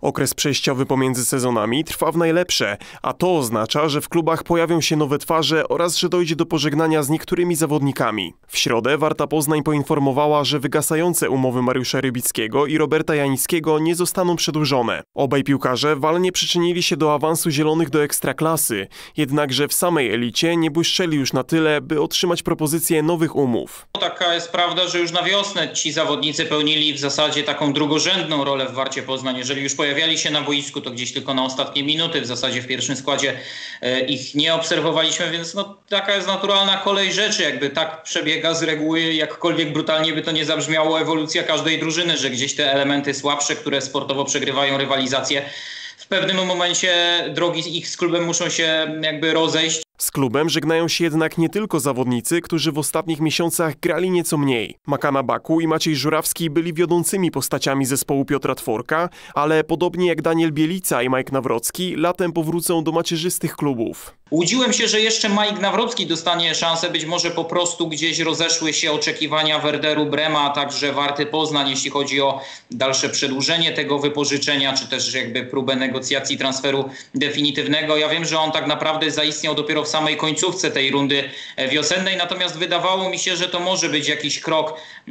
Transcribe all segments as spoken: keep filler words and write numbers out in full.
Okres przejściowy pomiędzy sezonami trwa w najlepsze, a to oznacza, że w klubach pojawią się nowe twarze oraz że dojdzie do pożegnania z niektórymi zawodnikami. W środę Warta Poznań poinformowała, że wygasające umowy Mariusza Rybickiego i Roberta Janickiego nie zostaną przedłużone. Obaj piłkarze walnie przyczynili się do awansu zielonych do Ekstraklasy, jednakże w samej elicie nie błyszczeli już na tyle, by otrzymać propozycję nowych umów. Taka jest prawda, że już na wiosnę ci zawodnicy pełnili w zasadzie taką drugorzędną rolę w Warcie Poznań. Jeżeli już pojawiali się na boisku, to gdzieś tylko na ostatnie minuty, w zasadzie w pierwszym składzie ich nie obserwowaliśmy, więc no, taka jest naturalna kolej rzeczy. Jakby tak przebiega z reguły, jakkolwiek brutalnie by to nie zabrzmiało, ewolucja każdej drużyny, że gdzieś te elementy słabsze, które sportowo przegrywają rywalizację, w pewnym momencie drogi ich z klubem muszą się jakby rozejść. Z klubem żegnają się jednak nie tylko zawodnicy, którzy w ostatnich miesiącach grali nieco mniej. Makana Baku i Maciej Żurawski byli wiodącymi postaciami zespołu Piotra Tworka, ale podobnie jak Daniel Bielica i Mike Nawrocki, latem powrócą do macierzystych klubów. Łudziłem się, że jeszcze Mike Nawrocki dostanie szansę, być może po prostu gdzieś rozeszły się oczekiwania Werderu Brema, a także Warty Poznań, jeśli chodzi o dalsze przedłużenie tego wypożyczenia, czy też jakby próbę negocjacji transferu definitywnego. Ja wiem, że on tak naprawdę zaistniał dopiero w samej końcówce tej rundy wiosennej, natomiast wydawało mi się, że to może być jakiś krok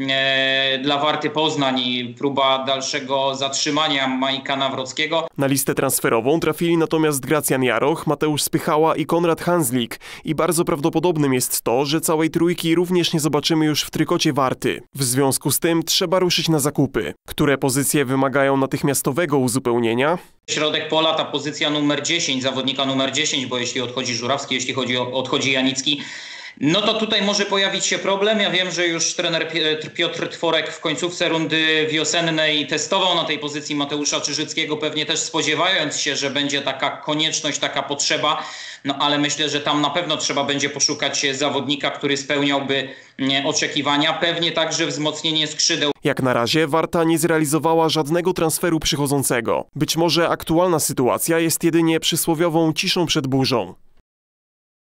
e, dla Warty Poznań i próba dalszego zatrzymania Majka Nawrockiego. Na listę transferową trafili natomiast Gracjan Jaroch, Mateusz Spychała i Konrad Hanslik i bardzo prawdopodobnym jest to, że całej trójki również nie zobaczymy już w trykocie Warty. W związku z tym trzeba ruszyć na zakupy. Które pozycje wymagają natychmiastowego uzupełnienia? Środek pola, ta pozycja numer dziesięć, zawodnika numer dziesięć, bo jeśli odchodzi Żurawski, jeśli chodzi o, odchodzi Janicki, no to tutaj może pojawić się problem. Ja wiem, że już trener Piotr Tworek w końcówce rundy wiosennej testował na tej pozycji Mateusza Czyżyckiego, pewnie też spodziewając się, że będzie taka konieczność, taka potrzeba. No ale myślę, że tam na pewno trzeba będzie poszukać zawodnika, który spełniałby oczekiwania. Pewnie także wzmocnienie skrzydeł. Jak na razie Warta nie zrealizowała żadnego transferu przychodzącego. Być może aktualna sytuacja jest jedynie przysłowiową ciszą przed burzą.